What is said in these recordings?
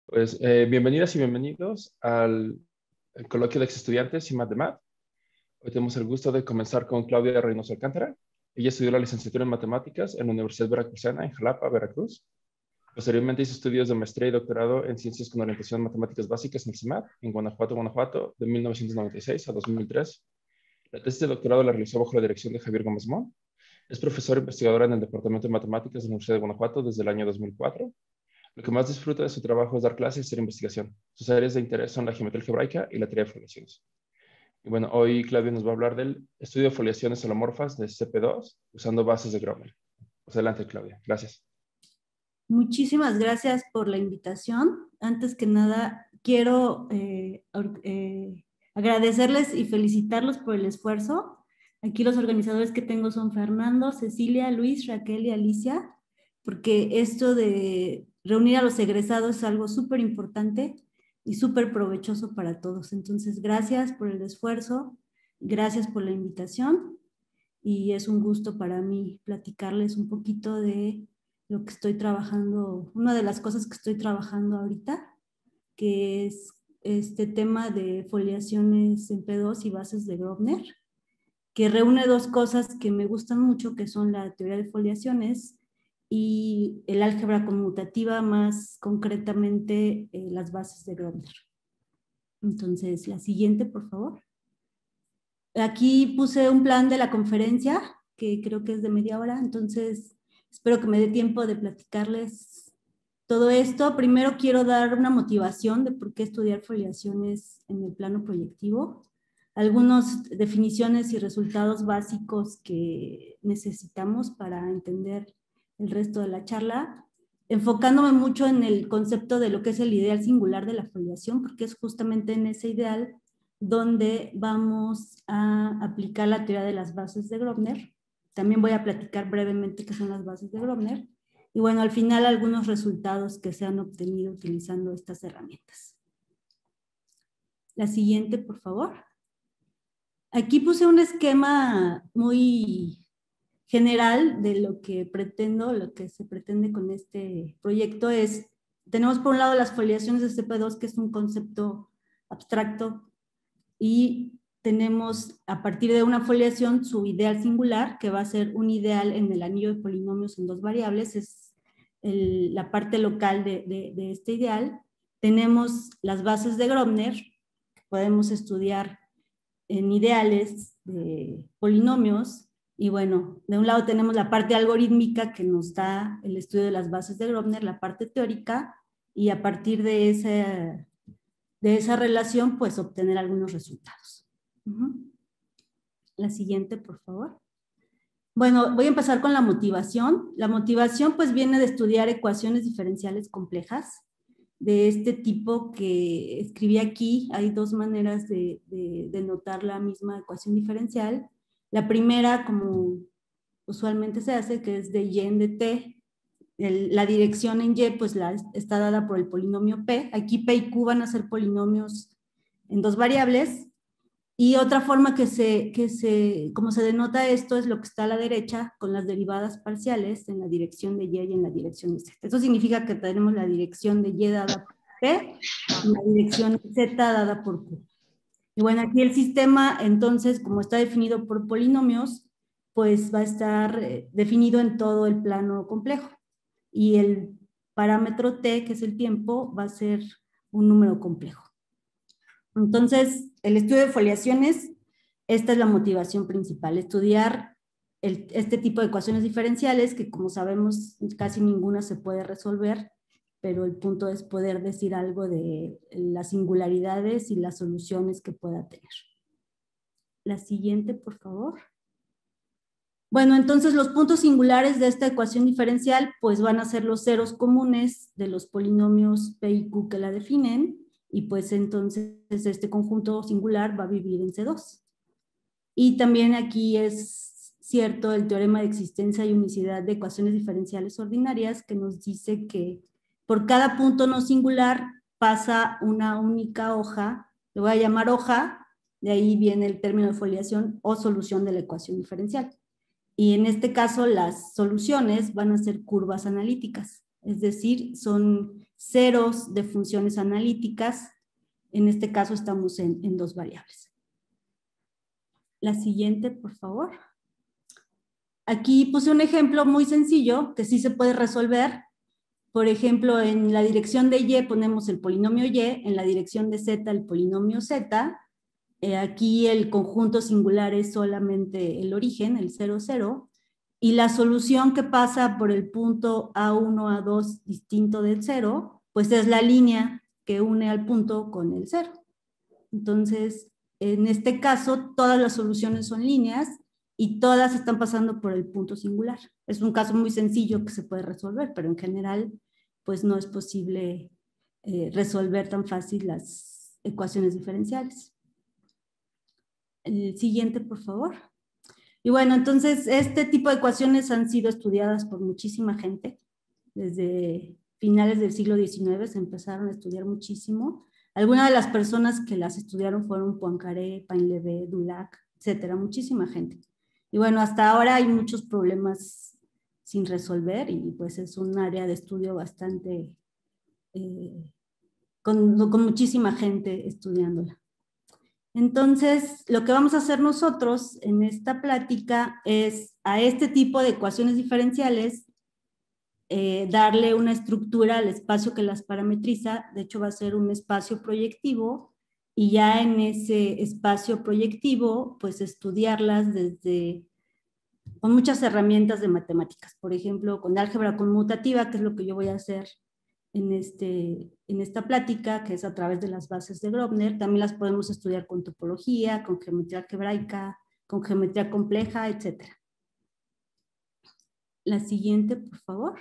Pues bienvenidas y bienvenidos al coloquio de ex estudiantes y Matemat. Hoy tenemos el gusto de comenzar con Claudia Reynoso Alcántara. Ella estudió la licenciatura en Matemáticas en la Universidad Veracruzana en Jalapa, Veracruz. Posteriormente hizo estudios de maestría y doctorado en Ciencias con orientación en Matemáticas Básicas en el CIMAD, en Guanajuato, Guanajuato, de 1996 a 2003. La tesis de doctorado la realizó bajo la dirección de Javier Gómez Mon. Es profesora investigadora en el Departamento de Matemáticas de la Universidad de Guanajuato desde el año 2004. Lo que más disfruta de su trabajo es dar clases y hacer investigación. Sus áreas de interés son la geometría algebraica y la teoría de foliaciones. Y bueno, hoy Claudia nos va a hablar del estudio de foliaciones holomorfas de CP2 usando bases de Gromner. Pues adelante, Claudia. Gracias. Muchísimas gracias por la invitación. Antes que nada, quiero agradecerles y felicitarlos por el esfuerzo. Aquí los organizadores que tengo son Fernando, Cecilia, Luis, Raquel y Alicia, porque esto de reunir a los egresados es algo súper importante y súper provechoso para todos. Entonces, gracias por el esfuerzo, gracias por la invitación y es un gusto para mí platicarles un poquito de lo que estoy trabajando, una de las cosas que estoy trabajando ahorita, que es este tema de foliaciones en P2 y bases de Grobner, que reúne dos cosas que me gustan mucho, que son la teoría de foliaciones y el álgebra conmutativa, más concretamente las bases de Grobner. Entonces, la siguiente, por favor. Aquí puse un plan de la conferencia, que creo que es de media hora, entonces espero que me dé tiempo de platicarles todo esto. Primero quiero dar una motivación de por qué estudiar foliaciones en el plano proyectivo, algunas definiciones y resultados básicos que necesitamos para entender el resto de la charla, enfocándome mucho en el concepto de lo que es el ideal singular de la foliación, porque es justamente en ese ideal donde vamos a aplicar la teoría de las bases de Grobner. También voy a platicar brevemente qué son las bases de Grobner. Y bueno, al final algunos resultados que se han obtenido utilizando estas herramientas. La siguiente, por favor. Aquí puse un esquema muy general de lo que pretendo, lo que se pretende con este proyecto es, tenemos por un lado las foliaciones de CP2, que es un concepto abstracto, y tenemos a partir de una foliación su ideal singular, que va a ser un ideal en el anillo de polinomios en dos variables, es la parte local de este ideal. Tenemos las bases de Grobner, que podemos estudiar en ideales de polinomios, y bueno, de un lado tenemos la parte algorítmica que nos da el estudio de las bases de Grobner, la parte teórica, y a partir de esa relación, pues obtener algunos resultados. La siguiente, por favor. Bueno, voy a empezar con la motivación. La motivación pues viene de estudiar ecuaciones diferenciales complejas de este tipo que escribí aquí. Hay dos maneras de notar la misma ecuación diferencial. La primera, como usualmente se hace, que es de y en de t. La dirección en y pues está dada por el polinomio p. Aquí p y q van a ser polinomios en dos variables. Y otra forma como se denota esto es lo que está a la derecha con las derivadas parciales en la dirección de y en la dirección de z. Eso significa que tenemos la dirección de y dada por p y la dirección z dada por q. Y bueno, aquí el sistema, entonces, como está definido por polinomios, pues va a estar definido en todo el plano complejo. Y el parámetro t, que es el tiempo, va a ser un número complejo. Entonces, el estudio de foliaciones, esta es la motivación principal, estudiar este tipo de ecuaciones diferenciales que, como sabemos, casi ninguna se puede resolver, pero el punto es poder decir algo de las singularidades y las soluciones que pueda tener. La siguiente, por favor. Bueno, entonces los puntos singulares de esta ecuación diferencial pues van a ser los ceros comunes de los polinomios p y q que la definen, y pues entonces este conjunto singular va a vivir en C2. Y también aquí es cierto el teorema de existencia y unicidad de ecuaciones diferenciales ordinarias, que nos dice que por cada punto no singular pasa una única hoja, lo voy a llamar hoja, de ahí viene el término de foliación o solución de la ecuación diferencial. Y en este caso las soluciones van a ser curvas analíticas. es decir, son ceros de funciones analíticas. En este caso estamos en dos variables. La siguiente, por favor. Aquí puse un ejemplo muy sencillo que sí se puede resolver. Por ejemplo, en la dirección de y ponemos el polinomio y, en la dirección de z el polinomio z. Aquí el conjunto singular es solamente el origen, el 0, 0. Y la solución que pasa por el punto A1, A2 distinto del 0, pues es la línea que une al punto con el 0. Entonces, en este caso, todas las soluciones son líneas y todas están pasando por el punto singular. Es un caso muy sencillo que se puede resolver, pero en general, pues no es posible resolver tan fácil las ecuaciones diferenciales. El siguiente, por favor. Y bueno, entonces, este tipo de ecuaciones han sido estudiadas por muchísima gente. Desde finales del siglo XIX se empezaron a estudiar muchísimo. Algunas de las personas que las estudiaron fueron Poincaré, Painlevé, Dulac, etcétera, muchísima gente. Y bueno, hasta ahora hay muchos problemas sin resolver y pues es un área de estudio bastante, con muchísima gente estudiándola. Entonces, lo que vamos a hacer nosotros en esta plática es a este tipo de ecuaciones diferenciales darle una estructura al espacio que las parametriza. De hecho, va a ser un espacio proyectivo y ya en ese espacio proyectivo, pues estudiarlas con muchas herramientas de matemáticas. Por ejemplo, con álgebra conmutativa, que es lo que yo voy a hacer en esta plática, que es a través de las bases de Grobner. También las podemos estudiar con topología, con geometría algebraica, con geometría compleja, etc. La siguiente, por favor.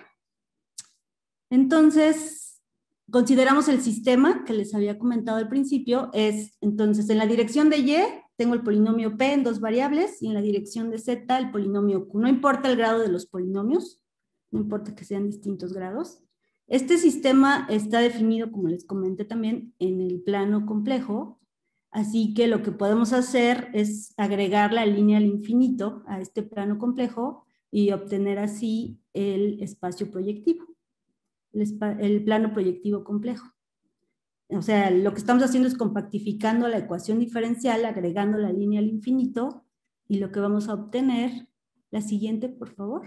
Entonces, consideramos el sistema que les había comentado al principio. Entonces, en la dirección de y tengo el polinomio p en dos variables y en la dirección de z el polinomio q. No importa el grado de los polinomios, no importa que sean distintos grados. Este sistema está definido, como les comenté también, en el plano complejo, así que lo que podemos hacer es agregar la línea al infinito a este plano complejo y obtener así el espacio proyectivo, el plano proyectivo complejo. O sea, lo que estamos haciendo es compactificando la ecuación diferencial, agregando la línea al infinito, y lo que vamos a obtener, la siguiente, por favor,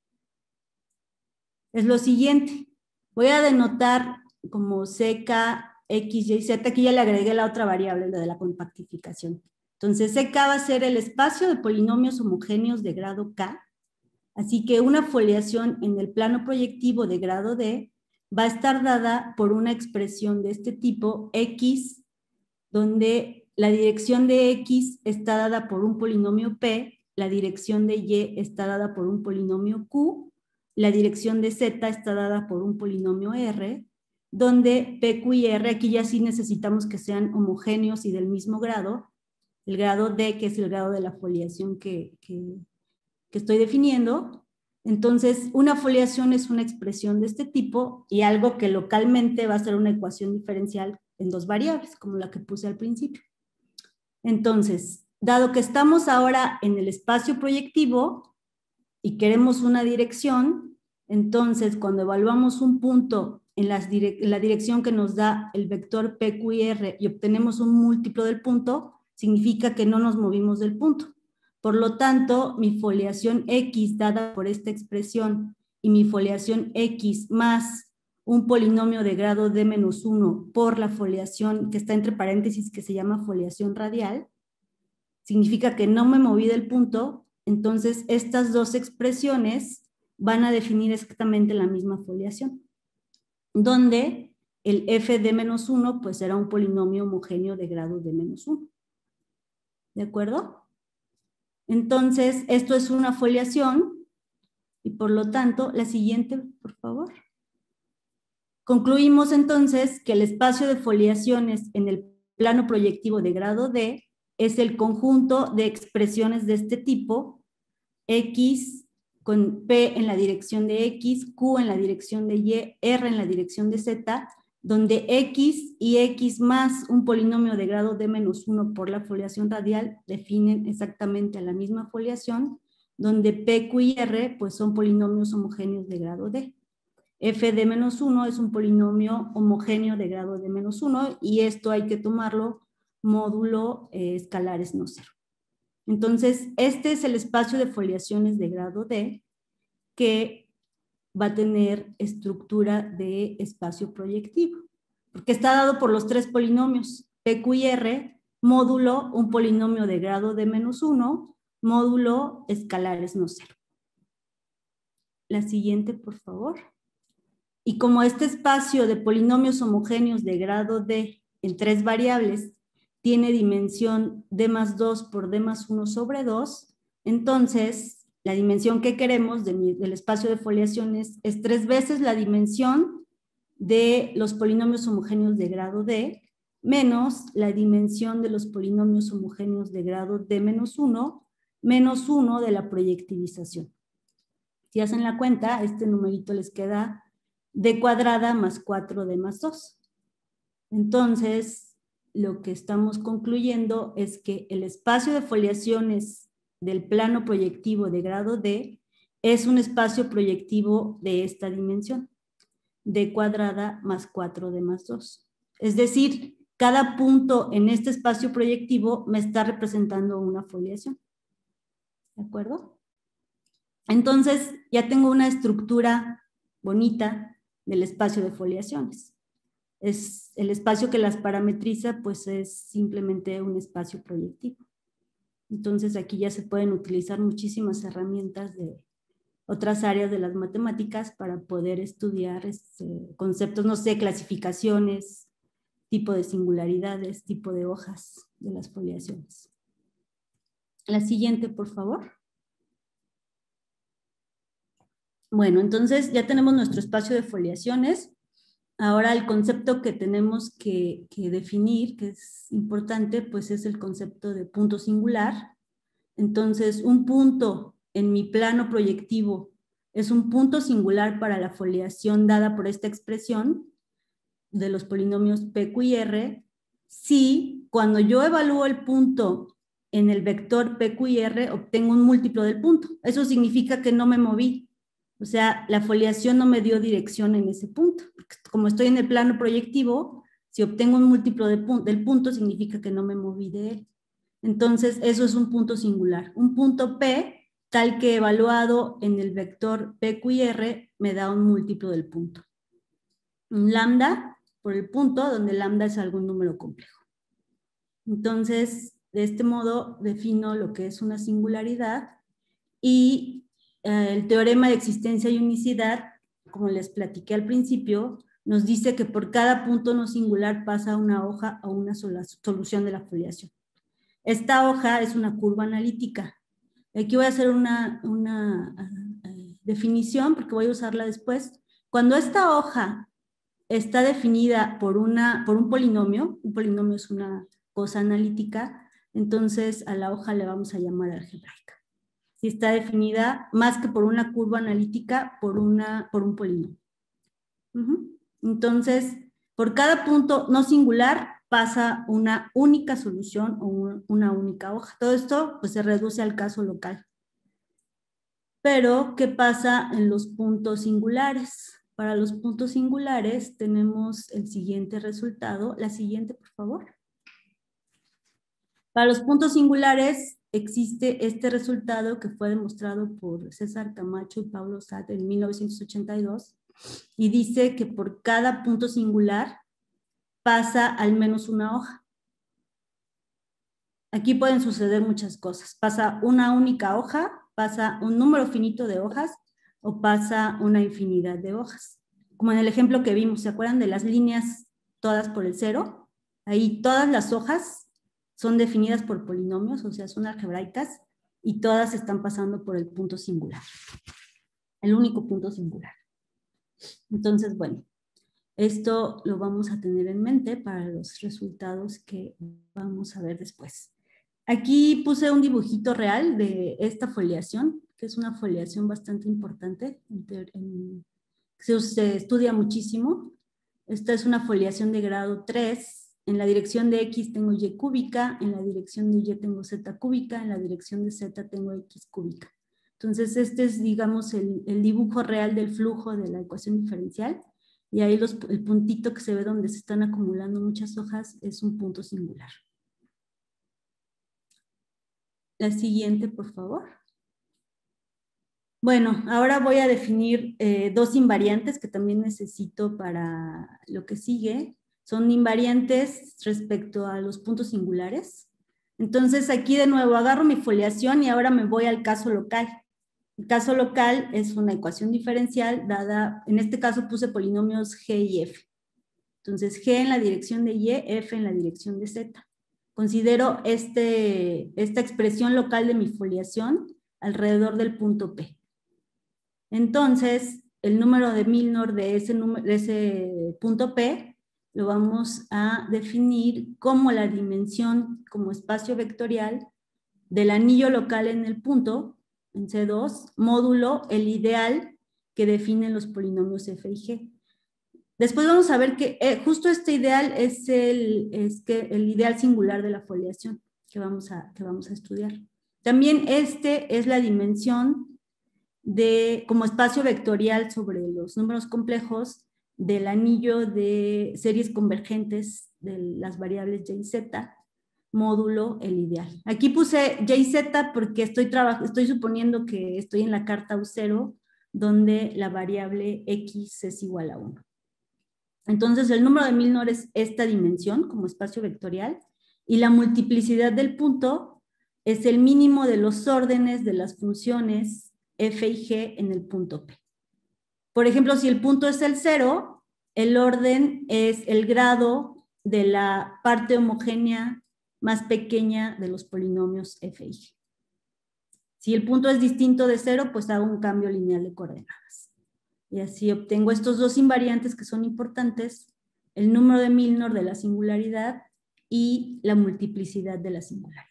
es lo siguiente. Voy a denotar como CK, X, Y, Z. Aquí ya le agregué la otra variable, la de la compactificación. Entonces, CK va a ser el espacio de polinomios homogéneos de grado K. Así que una foliación en el plano proyectivo de grado D va a estar dada por una expresión de este tipo, X, donde la dirección de X está dada por un polinomio P, la dirección de Y está dada por un polinomio Q, la dirección de Z está dada por un polinomio R, donde P, Q y R, aquí ya sí necesitamos que sean homogéneos y del mismo grado, el grado D, que es el grado de la foliación que estoy definiendo. Entonces, una foliación es una expresión de este tipo y algo que localmente va a ser una ecuación diferencial en dos variables, como la que puse al principio. Entonces, dado que estamos ahora en el espacio proyectivo y queremos una dirección, entonces cuando evaluamos un punto en la dirección que nos da el vector P, Q y R y obtenemos un múltiplo del punto, significa que no nos movimos del punto. Por lo tanto, mi foliación X dada por esta expresión y mi foliación X más un polinomio de grado D-1 por la foliación que está entre paréntesis que se llama foliación radial, significa que no me moví del punto. Entonces, estas dos expresiones van a definir exactamente la misma foliación, donde el f de -1 pues será un polinomio homogéneo de grado D-1. ¿De acuerdo? Entonces, esto es una foliación y por lo tanto, la siguiente, por favor. Concluimos entonces que el espacio de foliaciones en el plano proyectivo de grado D es el conjunto de expresiones de este tipo, X con P en la dirección de X, Q en la dirección de Y, R en la dirección de Z, donde X y X más un polinomio de grado D-1 por la foliación radial definen exactamente la misma foliación, donde P, Q y R pues son polinomios homogéneos de grado D. f de menos 1 es un polinomio homogéneo de grado de menos 1 y esto hay que tomarlo módulo escalares no cero. Entonces, este es el espacio de foliaciones de grado D que va a tener estructura de espacio proyectivo, porque está dado por los tres polinomios, P, Q y R, módulo un polinomio de grado de menos 1, módulo escalares no cero. La siguiente, por favor. Y como este espacio de polinomios homogéneos de grado D en tres variables tiene dimensión D más 2 por D más 1 sobre 2, entonces la dimensión que queremos del espacio de foliaciones es 3 veces la dimensión de los polinomios homogéneos de grado D menos la dimensión de los polinomios homogéneos de grado D menos 1 de la proyectivización. Si hacen la cuenta, este numerito les queda D cuadrada más 4D más 2. Entonces, lo que estamos concluyendo es que el espacio de foliaciones del plano proyectivo de grado D es un espacio proyectivo de esta dimensión, D cuadrada más 4D más 2. Es decir, cada punto en este espacio proyectivo me está representando una foliación. ¿De acuerdo? Entonces, ya tengo una estructura bonita del espacio de foliaciones. Es el espacio que las parametriza, pues es simplemente un espacio proyectivo. Entonces aquí ya se pueden utilizar muchísimas herramientas de otras áreas de las matemáticas para poder estudiar conceptos, no sé, clasificaciones, tipo de singularidades, tipo de hojas de las foliaciones. La siguiente, por favor. Bueno, entonces ya tenemos nuestro espacio de foliaciones. Ahora el concepto que tenemos que definir, que es importante, pues es el concepto de punto singular. Entonces, un punto en mi plano proyectivo es un punto singular para la foliación dada por esta expresión de los polinomios P, Q y R, si cuando yo evalúo el punto en el vector P, Q y R obtengo un múltiplo del punto. Eso significa que no me moví. O sea, la foliación no me dio dirección en ese punto. Como estoy en el plano proyectivo, si obtengo un múltiplo del punto, significa que no me moví de él. Entonces, eso es un punto singular. Un punto P, tal que evaluado en el vector P, Q y R, me da un múltiplo del punto. Un lambda por el punto, donde lambda es algún número complejo. Entonces, de este modo, defino lo que es una singularidad y el teorema de existencia y unicidad, como les platiqué al principio, nos dice que por cada punto no singular pasa una hoja o una solución de la foliación. Esta hoja es una curva analítica. Aquí voy a hacer una definición porque voy a usarla después. Cuando esta hoja está definida por un polinomio es una cosa analítica, entonces a la hoja le vamos a llamar algebraica. Si está definida más que por una curva analítica, por un polinomio. Entonces, por cada punto no singular pasa una única solución o una única hoja. Todo esto pues, se reduce al caso local. Pero, ¿qué pasa en los puntos singulares? Para los puntos singulares tenemos el siguiente resultado. La siguiente, por favor. Para los puntos singulares existe este resultado que fue demostrado por César Camacho y Pablo Satt en 1982 y dice que por cada punto singular pasa al menos una hoja. Aquí pueden suceder muchas cosas. Pasa una única hoja, pasa un número finito de hojas o pasa una infinidad de hojas. Como en el ejemplo que vimos, ¿se acuerdan de las líneas todas por el cero? Ahí todas las hojas son definidas por polinomios, o sea, son algebraicas, y todas están pasando por el punto singular. El único punto singular. Entonces, bueno, esto lo vamos a tener en mente para los resultados que vamos a ver después. Aquí puse un dibujito real de esta foliación, que es una foliación bastante importante, se estudia muchísimo. Esta es una foliación de grado 3. En la dirección de X tengo Y cúbica, en la dirección de Y tengo Z cúbica, en la dirección de Z tengo X cúbica. Entonces, este es, digamos, el dibujo real del flujo de la ecuación diferencial. Y ahí el puntito que se ve donde se están acumulando muchas hojas es un punto singular. La siguiente, por favor. Bueno, ahora voy a definir dos invariantes que también necesito para lo que sigue. Son invariantes respecto a los puntos singulares. Entonces, aquí de nuevo agarro mi foliación y ahora me voy al caso local. El caso local es una ecuación diferencial dada, en este caso puse polinomios G y F. Entonces, G en la dirección de Y, F en la dirección de Z. Considero esta expresión local de mi foliación alrededor del punto P. Entonces, el número de Milnor de ese punto P lo vamos a definir como la dimensión, como espacio vectorial del anillo local en el punto, en C2, módulo el ideal que definen los polinomios F y G. Después vamos a ver que justo este ideal es el ideal singular de la foliación que vamos a estudiar. También es la dimensión como espacio vectorial sobre los números complejos del anillo de series convergentes de las variables Y y Z, módulo el ideal. Aquí puse Y y Z porque estoy suponiendo que estoy en la carta U0, donde la variable X es igual a 1. Entonces, el número de Milnor es esta dimensión como espacio vectorial y la multiplicidad del punto es el mínimo de los órdenes de las funciones F y G en el punto P. Por ejemplo, si el punto es el 0, el orden es el grado de la parte homogénea más pequeña de los polinomios F y G. Si el punto es distinto de 0, pues hago un cambio lineal de coordenadas. Y así obtengo estos dos invariantes que son importantes, el número de Milnor de la singularidad y la multiplicidad de la singularidad.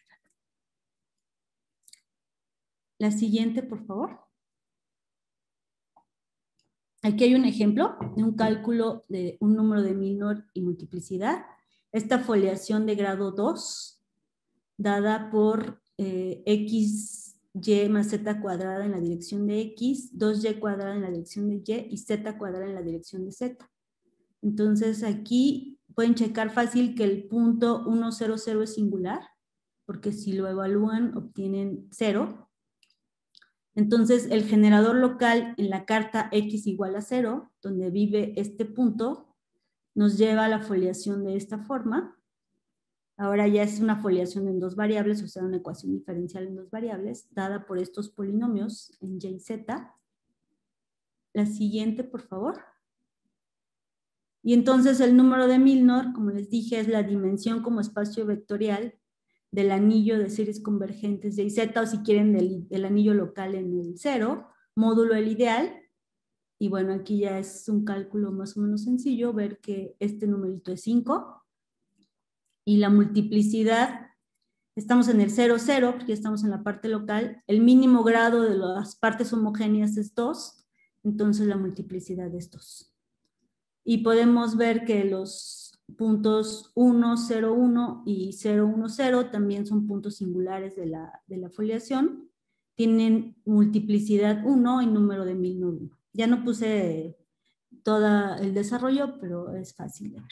La siguiente, por favor. Aquí hay un ejemplo de un cálculo de un número de Milnor y multiplicidad. Esta foliación de grado 2, dada por x y más z cuadrada en la dirección de x, 2y cuadrada en la dirección de y z cuadrada en la dirección de z. Entonces aquí pueden checar fácil que el punto 1, 0, 0 es singular, porque si lo evalúan obtienen 0. Entonces el generador local en la carta x igual a 0, donde vive este punto, nos lleva a la foliación de esta forma. Ahora ya es una foliación en dos variables, o sea, una ecuación diferencial en dos variables, dada por estos polinomios en y y z. La siguiente, por favor. Y entonces el número de Milnor, como les dije, es la dimensión como espacio vectorial del anillo de series convergentes de y z, o si quieren del anillo local en el 0, módulo el ideal. Y bueno, aquí ya es un cálculo más o menos sencillo, ver que este numerito es 5. Y la multiplicidad, estamos en el 0, 0, porque estamos en la parte local. El mínimo grado de las partes homogéneas es 2, entonces la multiplicidad es 2. Y podemos ver que los puntos 1, 0, 1 y 0, 1, 0 también son puntos singulares de la foliación. Tienen multiplicidad 1 y número de Milnor 1. Ya no puse todo el desarrollo, pero es fácil de ver.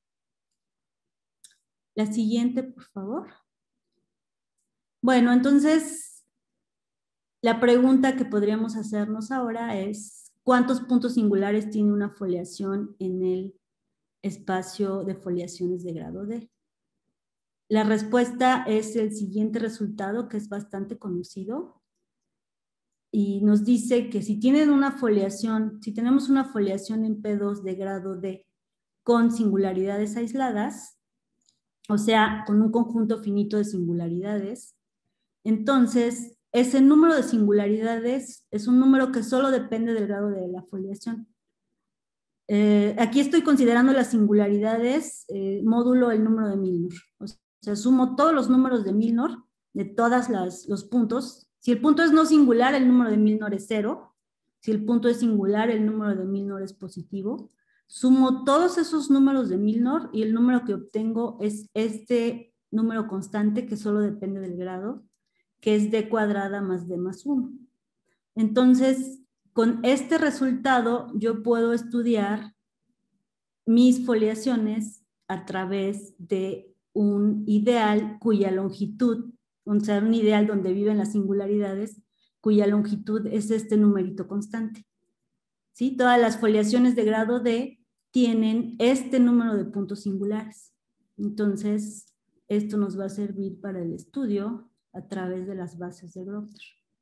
La siguiente, por favor. Bueno, entonces, la pregunta que podríamos hacernos ahora es, ¿cuántos puntos singulares tiene una foliación en el espacio de foliaciones de grado D? La respuesta es el siguiente resultado, que es bastante conocido, y nos dice que si tienen una foliación, si tenemos una foliación en P2 de grado D con singularidades aisladas, o sea, con un conjunto finito de singularidades, entonces ese número de singularidades es un número que solo depende del grado de la foliación. Aquí estoy considerando las singularidades módulo el número de Milnor. O sea, sumo todos los números de Milnor, de todos los puntos. Si el punto es no singular, el número de Milnor es 0. Si el punto es singular, el número de Milnor es positivo. Sumo todos esos números de Milnor y el número que obtengo es este número constante que solo depende del grado, que es d cuadrada más d más 1. Entonces, con este resultado, yo puedo estudiar mis foliaciones a través de un ideal cuya longitud, o sea, un ideal donde viven las singularidades, cuya longitud es este numerito constante. ¿Sí? Todas las foliaciones de grado D tienen este número de puntos singulares. Entonces, esto nos va a servir para el estudio a través de las bases de Grother.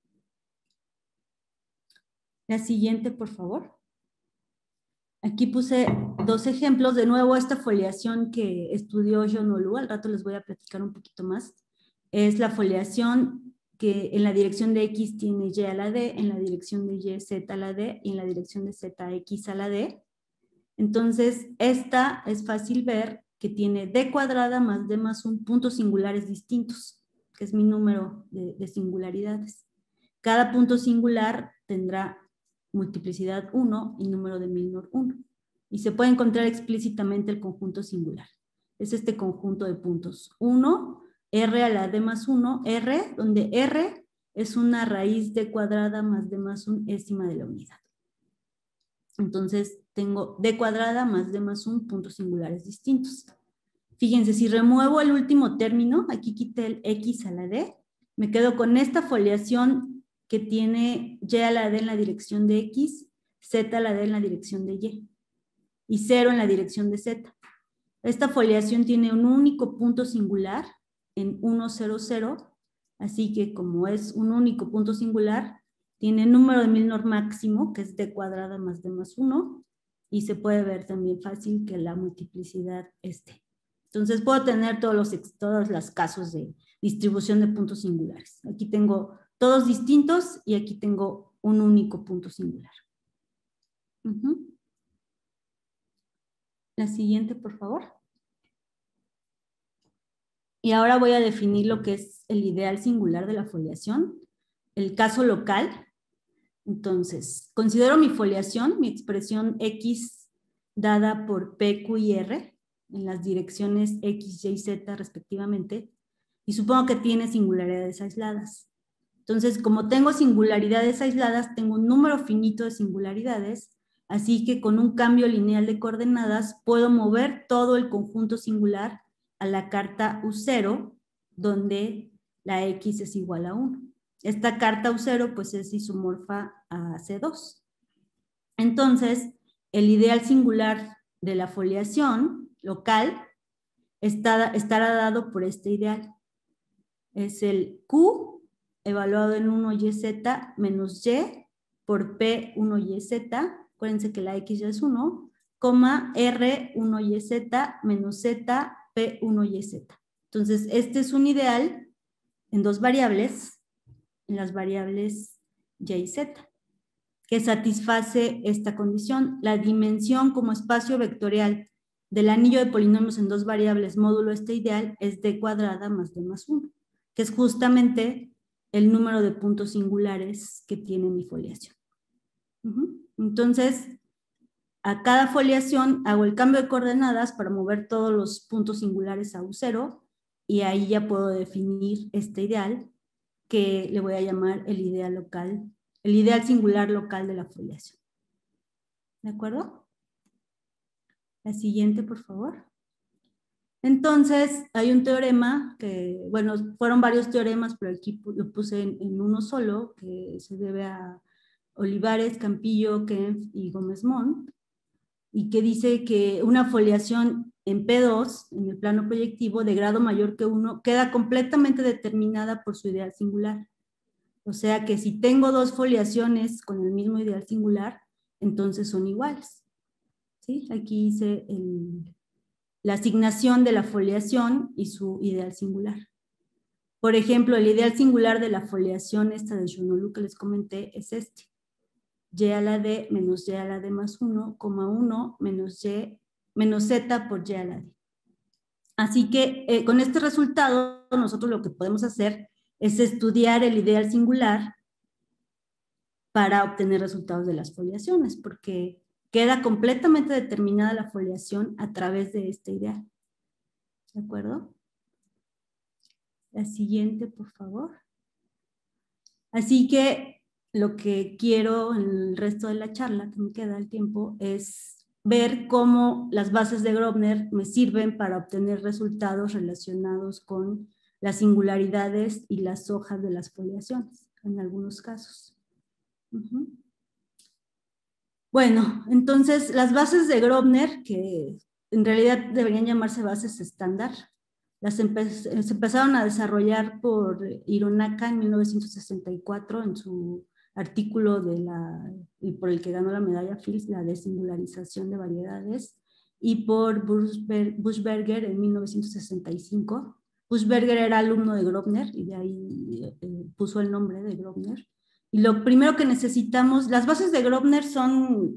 La siguiente, por favor. Aquí puse dos ejemplos. De nuevo, esta foliación que estudió John Olu, al rato les voy a platicar un poquito más, es la foliación que en la dirección de X tiene Y a la D, en la dirección de Y, Z a la D, y en la dirección de Z, X a la D. Entonces, esta es fácil ver que tiene D cuadrada más D más 1 puntos singulares distintos, que es mi número de singularidades. Cada punto singular tendrá multiplicidad 1 y número de Milnor 1. Y se puede encontrar explícitamente el conjunto singular. Es este conjunto de puntos. 1, R a la D más 1, R, donde R es una raíz D cuadrada más D más 1 ésima de la unidad. Entonces, tengo D cuadrada más D más 1 puntos singulares distintos. Fíjense, si remuevo el último término, aquí quité el X a la D, me quedo con esta foliación que tiene Y a la D en la dirección de X, Z a la D en la dirección de y 0 en la dirección de Z. Esta foliación tiene un único punto singular en 1, 0, 0, así que como es un único punto singular, tiene número de Milnor máximo, que es D cuadrada más D más 1, y se puede ver también fácil que la multiplicidad es D. Entonces puedo tener todos los casos de distribución de puntos singulares. Aquí tengo todos distintos y aquí tengo un único punto singular. La siguiente, por favor. Y ahora voy a definir lo que es el ideal singular de la foliación, el caso local. Entonces, considero mi foliación, mi expresión X dada por P, Q y R, en las direcciones X, Y, Z respectivamente, y supongo que tiene singularidades aisladas. Entonces, como tengo singularidades aisladas, tengo un número finito de singularidades, así que con un cambio lineal de coordenadas puedo mover todo el conjunto singular a la carta U0, donde la X es igual a 1. Esta carta U0 pues es isomorfa a C2. Entonces, el ideal singular de la foliación local estará dado por este ideal. Es el Q evaluado en 1YZ menos Y por P1YZ, acuérdense que la X ya es 1, coma R1YZ menos Z P1YZ. Entonces, este es un ideal en dos variables, en las variables Y y Z, que satisface esta condición. La dimensión como espacio vectorial del anillo de polinomios en dos variables módulo este ideal es D cuadrada más D más 1, que es justamente el número de puntos singulares que tiene mi foliación. Entonces, a cada foliación hago el cambio de coordenadas para mover todos los puntos singulares a U0 y ahí ya puedo definir este ideal que le voy a llamar el ideal local, el ideal singular local de la foliación. ¿De acuerdo? La siguiente, por favor. Entonces, hay un teorema que, bueno, fueron varios teoremas, pero aquí lo puse en uno solo, que se debe a Olivares, Campillo, Kempf y Gómez Montt, y que dice que una foliación en P2, en el plano proyectivo, de grado mayor que 1, queda completamente determinada por su ideal singular. O sea que si tengo dos foliaciones con el mismo ideal singular, entonces son iguales. ¿Sí? Aquí hice la asignación de la foliación y su ideal singular. Por ejemplo, el ideal singular de la foliación esta de John Olu que les comenté es este. Y a la D menos Y a la D más 1, 1 menos Y menos Z por Y a la D. Así que con este resultado nosotros lo que podemos hacer es estudiar el ideal singular para obtener resultados de las foliaciones, porque queda completamente determinada la foliación a través de este ideal. ¿De acuerdo? La siguiente, por favor. Así que lo que quiero en el resto de la charla, que me queda el tiempo, es ver cómo las bases de Grobner me sirven para obtener resultados relacionados con las singularidades y las hojas de las foliaciones, en algunos casos. Bueno, entonces las bases de Grobner, que en realidad deberían llamarse bases estándar, se empezaron a desarrollar por Hironaka en 1964 en su artículo y por el que ganó la medalla Fields, la desingularización de variedades, y por Buchberger en 1965. Buchberger era alumno de Grobner y de ahí puso el nombre de Grobner. Y lo primero que necesitamos, las bases de Grobner son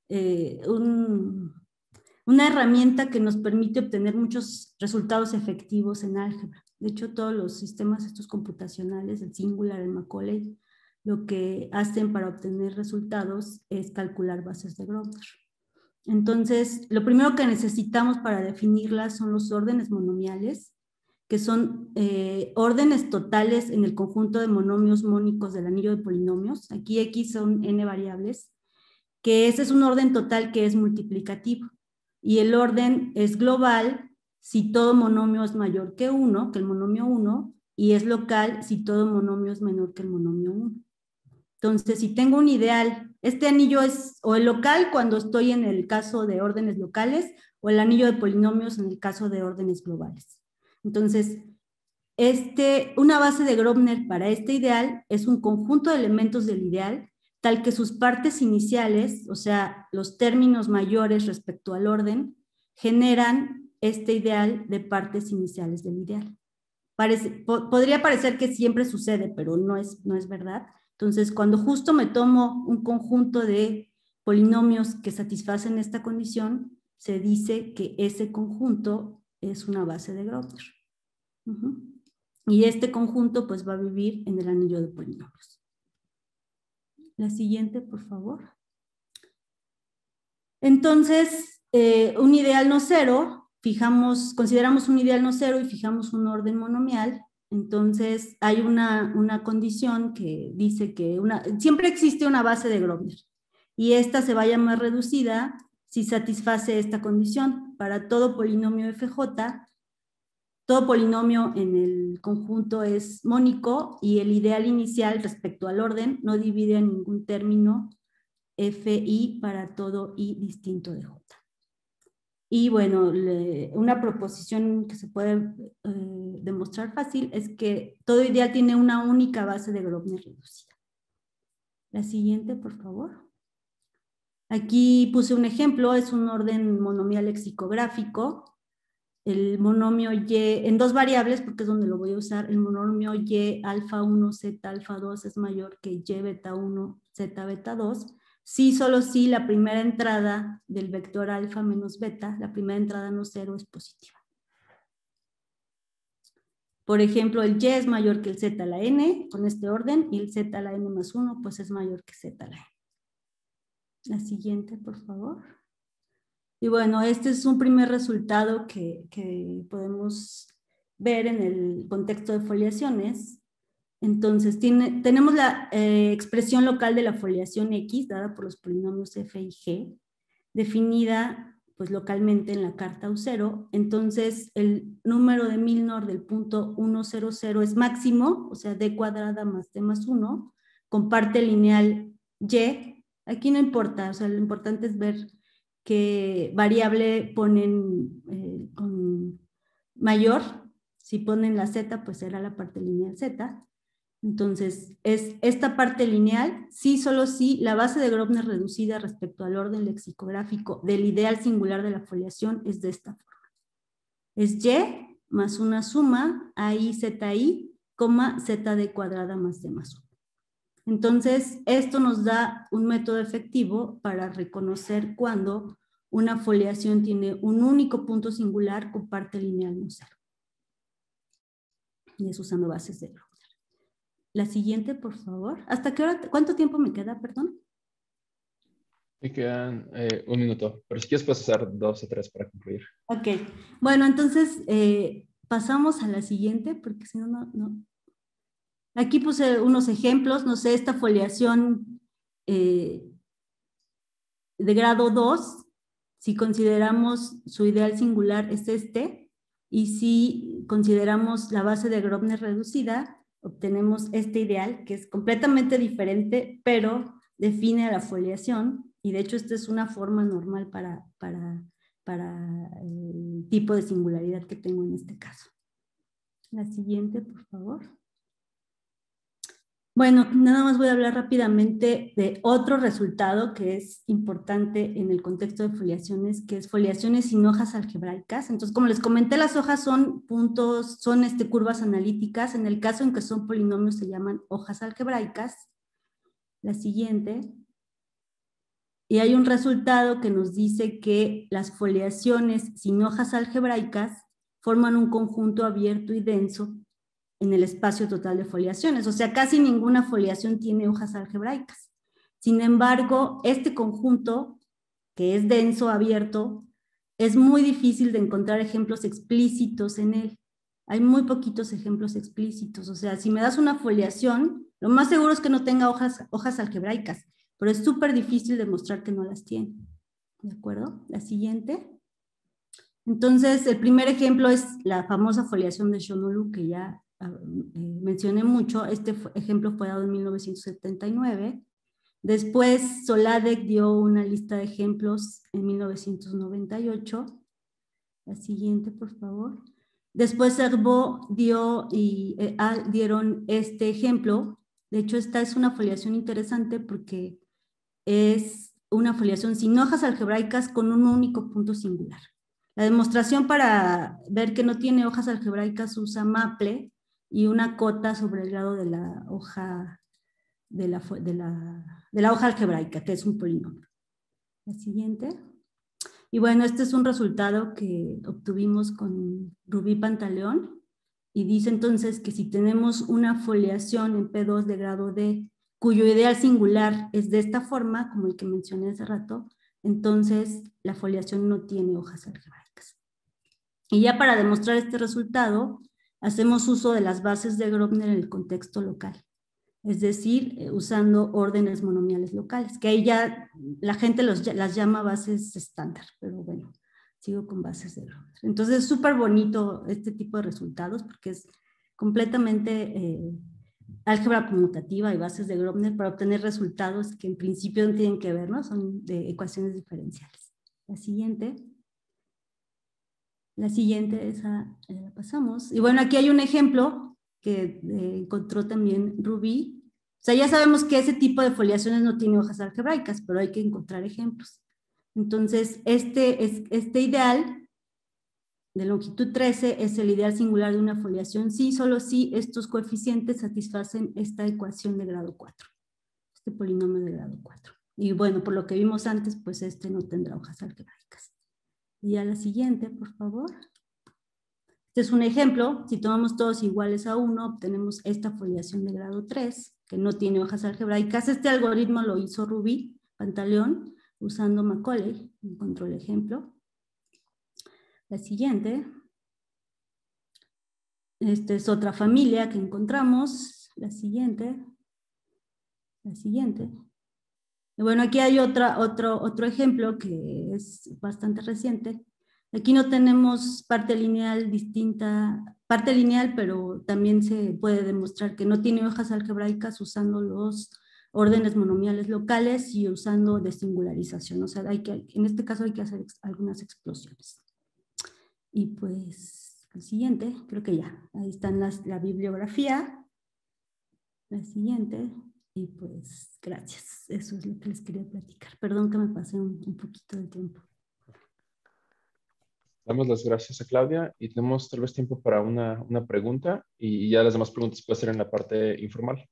una herramienta que nos permite obtener muchos resultados efectivos en álgebra. De hecho, todos los sistemas estos computacionales, el Singular, el Macaulay, lo que hacen para obtener resultados es calcular bases de Grobner. Entonces, lo primero que necesitamos para definirlas son los órdenes monomiales, que son órdenes totales en el conjunto de monomios mónicos del anillo de polinomios. Aquí X son n variables, que ese es un orden total que es multiplicativo. Y el orden es global si todo monomio es mayor que 1, que el monomio 1, y es local si todo monomio es menor que el monomio 1. Entonces, si tengo un ideal, este anillo es o el local cuando estoy en el caso de órdenes locales, o el anillo de polinomios en el caso de órdenes globales. Entonces, una base de Grobner para este ideal es un conjunto de elementos del ideal, tal que sus partes iniciales, o sea, los términos mayores respecto al orden, generan este ideal de partes iniciales del ideal. Podría parecer que siempre sucede, pero no es verdad. Entonces, cuando justo me tomo un conjunto de polinomios que satisfacen esta condición, se dice que ese conjunto es una base de Grobner. Y este conjunto pues va a vivir en el anillo de polinomios. La siguiente, por favor. Entonces, un ideal no cero, consideramos un ideal no cero y fijamos un orden monomial. Entonces, hay una condición que dice que siempre existe una base de Grobner y esta se va a llamar reducida si satisface esta condición. Para todo polinomio FJ, todo polinomio en el conjunto es mónico y el ideal inicial respecto al orden no divide en ningún término Fi para todo I distinto de J. Y bueno, una proposición que se puede demostrar fácil es que todo ideal tiene una única base de Grobner reducida. La siguiente, por favor. Aquí puse un ejemplo, es un orden monomial lexicográfico. El monomio Y, en dos variables, porque es donde lo voy a usar, el monomio Y alfa 1, Z alfa 2 es mayor que Y beta 1, Z beta 2. Sí, solo si la primera entrada del vector alfa menos beta, la primera entrada no cero, es positiva. Por ejemplo, el Y es mayor que el Z a la N, con este orden, y el Z a la N más 1, pues es mayor que Z a la N. La siguiente, por favor. Y bueno, este es un primer resultado que podemos ver en el contexto de foliaciones. Entonces, tenemos la expresión local de la foliación X, dada por los polinomios F y G, definida pues localmente en la carta U0. Entonces, el número de Milnor del punto 1, 0, 0 es máximo, o sea, D cuadrada más D más 1, con parte lineal Y. Aquí no importa, o sea, lo importante es ver qué variable ponen con mayor. Si ponen la Z, pues será la parte lineal Z. Entonces, es esta parte lineal, sí, solo sí, la base de Grobner reducida respecto al orden lexicográfico del ideal singular de la foliación es de esta forma. Es Y más una suma AI ZI, ZD cuadrada más D más 1. Entonces, esto nos da un método efectivo para reconocer cuando una foliación tiene un único punto singular con parte lineal no cero. Y es usando bases de Grobner. La siguiente, por favor. ¿Hasta qué hora? ¿Cuánto tiempo me queda, perdón? Me quedan 1 minuto, pero si quieres puedes usar 2 o 3 para concluir. Ok. Bueno, entonces pasamos a la siguiente, porque si no, no. Aquí puse unos ejemplos, no sé, esta foliación de grado 2, si consideramos su ideal singular es este, y si consideramos la base de Grobner reducida, obtenemos este ideal, que es completamente diferente, pero define a la foliación, y de hecho esta es una forma normal para el tipo de singularidad que tengo en este caso. La siguiente, por favor. Bueno, nada más voy a hablar rápidamente de otro resultado que es importante en el contexto de foliaciones, que es foliaciones sin hojas algebraicas. Entonces, como les comenté, las hojas son puntos, son curvas analíticas. En el caso en que son polinomios se llaman hojas algebraicas. La siguiente. Y hay un resultado que nos dice que las foliaciones sin hojas algebraicas forman un conjunto abierto y denso en el espacio total de foliaciones. O sea, casi ninguna foliación tiene hojas algebraicas. Sin embargo, este conjunto, que es denso, abierto, es muy difícil de encontrar ejemplos explícitos en él. Hay muy poquitos ejemplos explícitos. O sea, si me das una foliación, lo más seguro es que no tenga hojas algebraicas, pero es súper difícil demostrar que no las tiene. ¿De acuerdo? La siguiente. Entonces, el primer ejemplo es la famosa foliación de Shonolu, que ya mencioné mucho. Este ejemplo fue dado en 1979. Después, Soladek dio una lista de ejemplos en 1998. La siguiente, por favor. Después, Herbo dieron este ejemplo. De hecho, esta es una foliación interesante porque es una foliación sin hojas algebraicas con un único punto singular. La demostración para ver que no tiene hojas algebraicas usa maple y una cota sobre el grado de la hoja de la hoja algebraica, que es un polinomio. La siguiente. Y bueno, este es un resultado que obtuvimos con Rubí Pantaleón, y dice entonces que si tenemos una foliación en P2 de grado D, cuyo ideal singular es de esta forma, como el que mencioné hace rato, entonces la foliación no tiene hojas algebraicas. Y ya para demostrar este resultado, hacemos uso de las bases de Grobner en el contexto local, es decir, usando órdenes monomiales locales, que ahí ya la gente las llama bases estándar, pero bueno, sigo con bases de Grobner. Entonces es súper bonito este tipo de resultados porque es completamente álgebra conmutativa y bases de Grobner para obtener resultados que en principio no tienen que ver, ¿no? Son de ecuaciones diferenciales. La siguiente. La siguiente, esa la pasamos. Y bueno, aquí hay un ejemplo que encontró también Rubí. O sea, ya sabemos que ese tipo de foliaciones no tiene hojas algebraicas, pero hay que encontrar ejemplos. Entonces, este ideal de longitud 13 es el ideal singular de una foliación si, solo si estos coeficientes satisfacen esta ecuación de grado 4, este polinomio de grado 4. Y bueno, por lo que vimos antes, pues este no tendrá hojas algebraicas. Y a la siguiente, por favor. Este es un ejemplo. Si tomamos todos iguales a 1, obtenemos esta foliación de grado 3, que no tiene hojas algebraicas. Este algoritmo lo hizo Rubí Pantaleón usando Macaulay. Encontró el ejemplo. La siguiente. Esta es otra familia que encontramos. La siguiente. La siguiente. Y bueno, aquí hay otro ejemplo que es bastante reciente. Aquí no tenemos parte lineal distinta, parte lineal, pero también se puede demostrar que no tiene hojas algebraicas usando los órdenes monomiales locales y usando desingularización. O sea, en este caso hay que hacer algunas explosiones. Y pues, el siguiente, creo que ya. Ahí están la bibliografía. La siguiente. Y pues, gracias. Eso es lo que les quería platicar. Perdón que me pasé un poquito de tiempo. Damos las gracias a Claudia y tenemos tal vez tiempo para una pregunta y ya las demás preguntas pueden ser en la parte informal.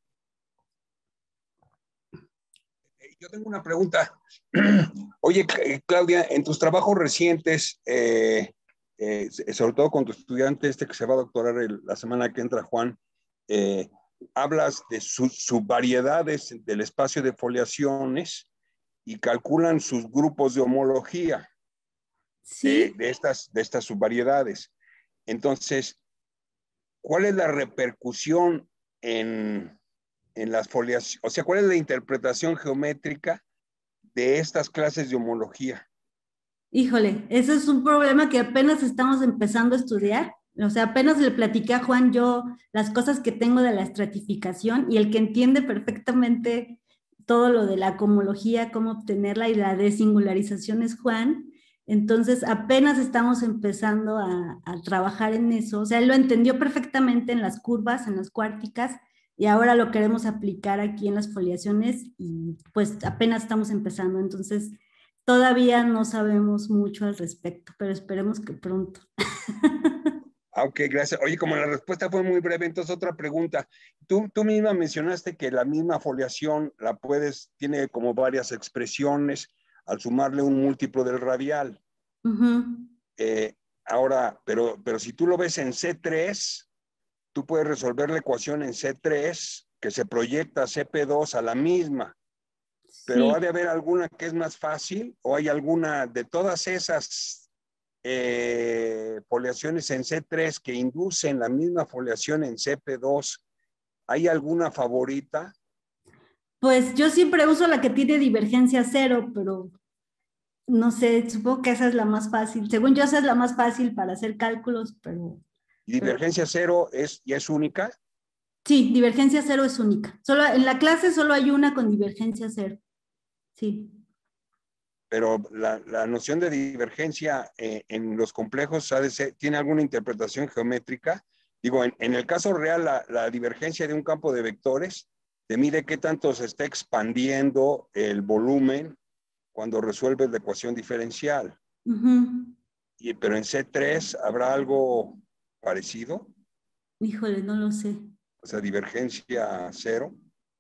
Yo tengo una pregunta. Oye, Claudia, en tus trabajos recientes, sobre todo con tu estudiante que se va a doctorar la semana que entra, Juan, hablas de subvariedades del espacio de foliaciones y calculan sus grupos de homología. Sí. de estas subvariedades. Entonces, ¿cuál es la repercusión en las folias? O sea, ¿cuál es la interpretación geométrica de estas clases de homología? Híjole, ese es un problema que apenas estamos empezando a estudiar. O sea, apenas le platiqué a Juan yo las cosas que tengo de la estratificación y el que entiende perfectamente todo lo de la cohomología, cómo obtenerla y la desingularización es Juan. Entonces, apenas estamos empezando a trabajar en eso. O sea, él lo entendió perfectamente en las curvas, en las cuárticas, y ahora lo queremos aplicar aquí en las foliaciones y pues apenas estamos empezando. Entonces, todavía no sabemos mucho al respecto, pero esperemos que pronto. Ok, gracias. Oye, como la respuesta fue muy breve, entonces otra pregunta. Tú misma mencionaste que la misma foliación tiene como varias expresiones al sumarle un múltiplo del radial. Eh, Ahora, pero si tú lo ves en C3, tú puedes resolver la ecuación en C3 que se proyecta CP2 a la misma, pero Sí, ha de haber alguna que es más fácil o hay alguna de todas esas foliaciones en C3 que inducen la misma foliación en CP2. ¿Hay alguna favorita? pues yo siempre uso la que tiene divergencia cero, pero no sé, supongo que esa es la más fácil. Según yo, esa es la más fácil para hacer cálculos, ¿Y pero divergencia cero ya es única? sí, divergencia cero es única. Solo, en la clase solo hay una con divergencia cero. Sí. Pero la noción de divergencia en los complejos tiene alguna interpretación geométrica. Digo, en el caso real, la divergencia de un campo de vectores te mide qué tanto se está expandiendo el volumen cuando resuelves la ecuación diferencial. Pero en C3 habrá algo parecido, Híjole, no lo sé. o sea, divergencia cero.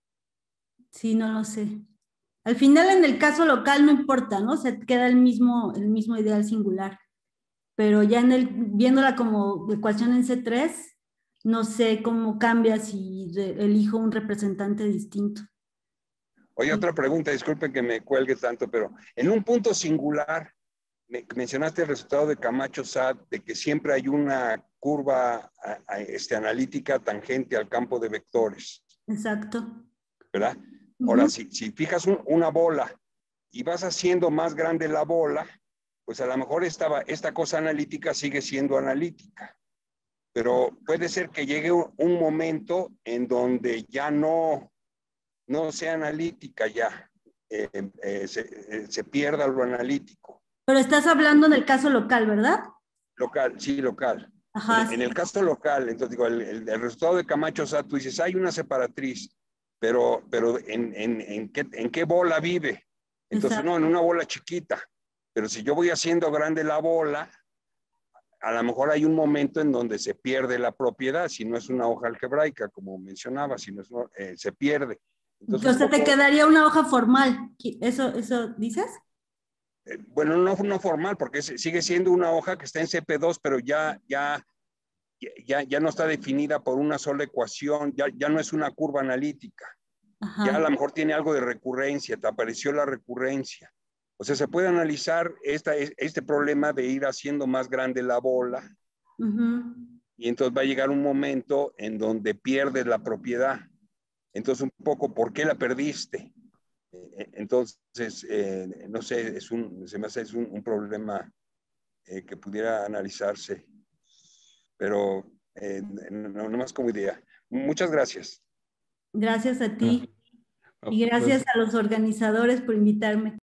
Sí, no lo sé. Al final, en el caso local no importa, ¿no? Se queda el mismo ideal singular. Pero ya viéndola como ecuación en C3, no sé cómo cambia si elijo un representante distinto. Oye, otra pregunta, disculpen que me cuelgue tanto, pero en un punto singular, mencionaste el resultado de Camacho-Sad, de que siempre hay una curva analítica tangente al campo de vectores, Exacto. ¿verdad? Ahora, Ujú. si fijas una bola y vas haciendo más grande la bola, pues a lo mejor esta cosa analítica sigue siendo analítica, pero puede ser que llegue un momento en donde ya no sea analítica ya, se pierda lo analítico. Pero estás hablando en el caso local, ¿verdad? Local, sí, local. Ajá, En el sí. caso local, entonces digo, el resultado de Camacho, o sea, tú dices, hay una separatriz, pero ¿en qué bola vive? Entonces, no, en Exacto. una bola chiquita. Pero si yo voy haciendo grande la bola, a lo mejor hay un momento en donde se pierde la propiedad, si no es una hoja algebraica, como mencionaba, si no es, se pierde. Entonces, O un sea, te poco, quedaría una hoja formal. ¿Eso dices? bueno, no formal, porque sigue siendo una hoja que está en CP2, pero ya no está definida por una sola ecuación, ya no es una curva analítica. Ya a Ajá. lo mejor tiene algo de recurrencia, te apareció la recurrencia. O sea, se puede analizar este problema de ir haciendo más grande la bola Ujú. y entonces va a llegar un momento en donde pierdes la propiedad. Entonces, un poco, ¿por qué la perdiste? Entonces, no sé, se me hace un problema que pudiera analizarse, pero no más como idea. Muchas gracias. Gracias a Ah, ti y pues gracias a los organizadores por invitarme.